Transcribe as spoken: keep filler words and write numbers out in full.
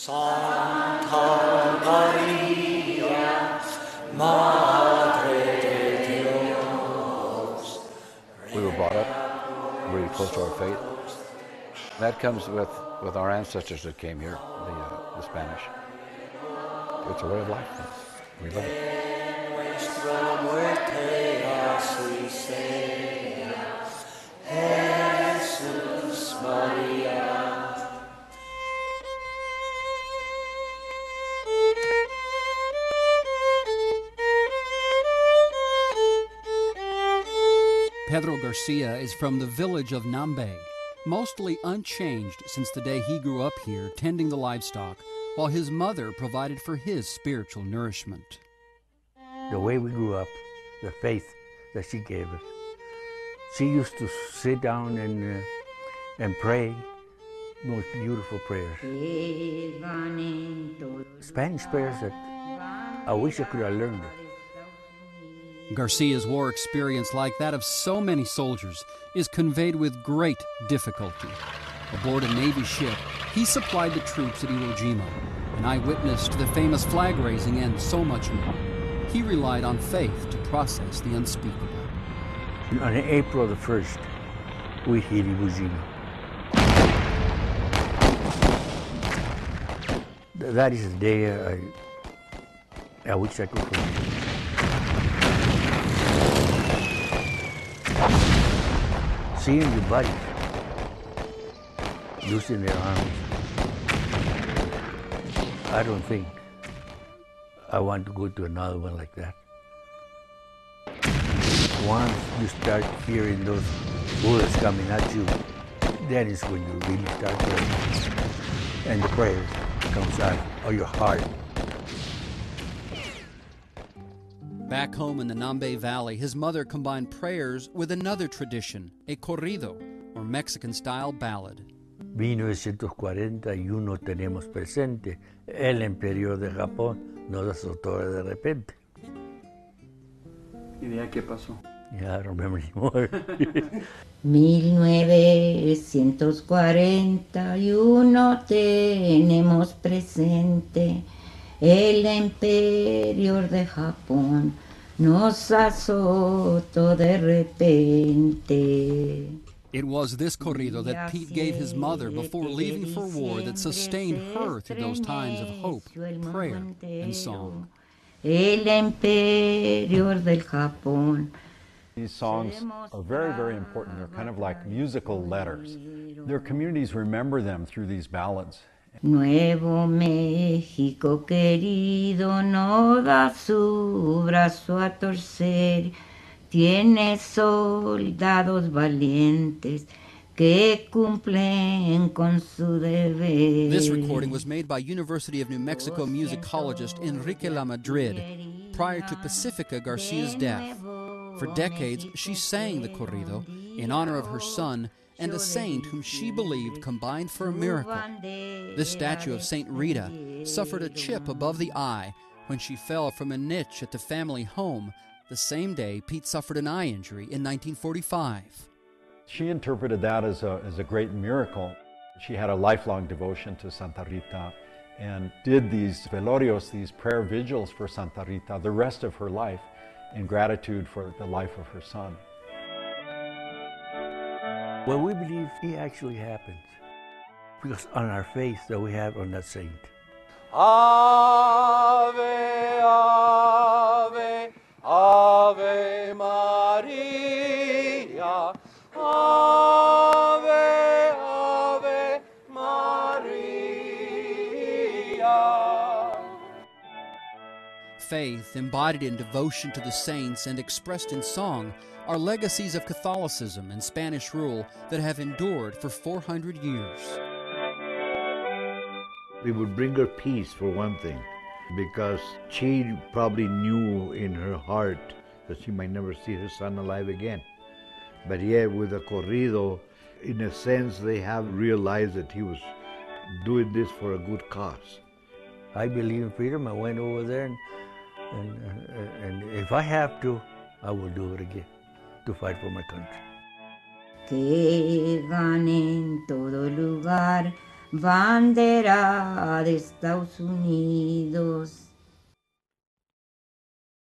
Santa Maria, Madre de Dios. We were brought up really close to our faith. That comes with, with our ancestors that came here, the, uh, the Spanish. It's a way of life. We live it. Pedro Garcia is from the village of Nambe, mostly unchanged since the day he grew up here tending the livestock, while his mother provided for his spiritual nourishment. The way we grew up, the faith that she gave us. She used to sit down and, uh, and pray, most beautiful prayers. Spanish prayers that I wish I could have learned it. Garcia's war experience, like that of so many soldiers, is conveyed with great difficulty. Aboard a Navy ship, he supplied the troops at Iwo Jima, an eyewitness to the famous flag raising and so much more. He relied on faith to process the unspeakable. On April the first, we hit Iwo Jima. That is the day I, I wish I could forget. Seeing the bodies losing their arms, I don't think I want to go to another one like that. Once you start hearing those bullets coming at you, then is when you really start praying. And the prayer comes out of your heart. Back home in the Nambe Valley, his mother combined prayers with another tradition, a corrido, or Mexican-style ballad. mil novecientos cuarenta y uno tenemos presente, el imperio de Japón nos azotó de repente. ¿Y de ahí qué pasó? Yeah, I don't remember anymore. mil novecientos cuarenta y uno tenemos presente, el imperio de Japón nos azotó de repente. It was this corrido that Pete gave his mother before leaving for war that sustained her through those times of hope, prayer, and song. El imperio del Japón. These songs are very, very important. They're kind of like musical letters. Their communities remember them through these ballads. Nuevo México querido no da su brazo a torcer, tiene soldados valientes que cumplen con su deber. This recording was made by University of New Mexico musicologist Enrique Lamadrid prior to Pacifica Garcia's death. For decades, she sang the corrido in honor of her son and a saint whom she believed combined for a miracle. This statue of Saint Rita suffered a chip above the eye when she fell from a niche at the family home the same day Pete suffered an eye injury in nineteen forty-five. She interpreted that as a, as a great miracle. She had a lifelong devotion to Santa Rita and did these velorios, these prayer vigils for Santa Rita the rest of her life in gratitude for the life of her son. Well, we believe it actually happens because on our faith that we have on that saint. Ave, Ave, Ave Maria, Ave, Ave Maria. Faith, embodied in devotion to the saints and expressed in song, are legacies of Catholicism and Spanish rule that have endured for four hundred years. We would bring her peace, for one thing, because she probably knew in her heart that she might never see her son alive again. But yet, with the corrido, in a sense, they have realized that he was doing this for a good cause. I believe in freedom. I went over there, and, and, uh, and if I have to, I will do it again, to fight for my country. Que gane en todo lugar bandera de Estados Unidos.